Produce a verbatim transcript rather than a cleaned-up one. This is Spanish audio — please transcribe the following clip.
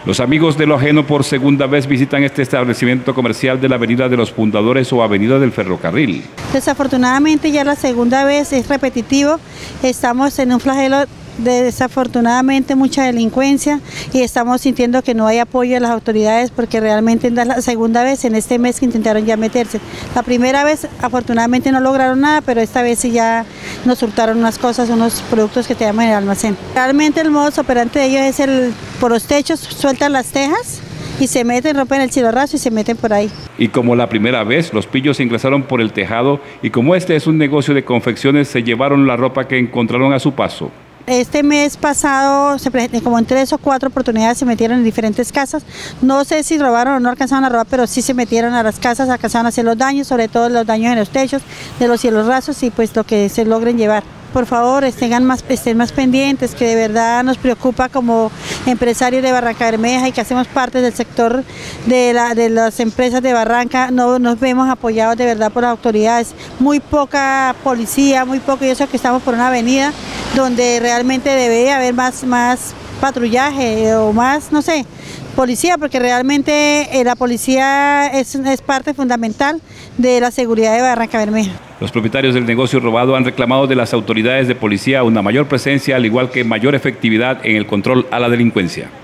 Los amigos de lo ajeno por segunda vez visitan este establecimiento comercial de la Avenida de los Fundadores o Avenida del Ferrocarril. Desafortunadamente ya la segunda vez es repetitivo, estamos en un flagelo de desafortunadamente mucha delincuencia y estamos sintiendo que no hay apoyo de las autoridades porque realmente es la segunda vez en este mes que intentaron ya meterse. La primera vez afortunadamente no lograron nada, pero esta vez sí ya nos hurtaron unas cosas, unos productos que tenemos en el almacén. Realmente el modus operandi de ellos es el por los techos, sueltan las tejas y se meten, rompen el cielo raso y se meten por ahí. Y como la primera vez, los pillos ingresaron por el tejado y como este es un negocio de confecciones, se llevaron la ropa que encontraron a su paso. Este mes pasado, como en tres o cuatro oportunidades se metieron en diferentes casas. No sé si robaron o no alcanzaron a robar, pero sí se metieron a las casas, alcanzaron a hacer los daños, sobre todo los daños en los techos, de los cielos rasos y pues lo que se logren llevar. Por favor, estén más, estén más pendientes, que de verdad nos preocupa como empresarios de Barranca Bermeja y que hacemos parte del sector de, la, de las empresas de Barranca, no nos vemos apoyados de verdad por las autoridades. Muy poca policía, muy poco, y eso que estamos por una avenida donde realmente debe haber más, más patrullaje o más, no sé, policía, porque realmente eh, la policía es, es parte fundamental de la seguridad de Barranca Bermeja. Los propietarios del negocio robado han reclamado de las autoridades de policía una mayor presencia, al igual que mayor efectividad en el control a la delincuencia.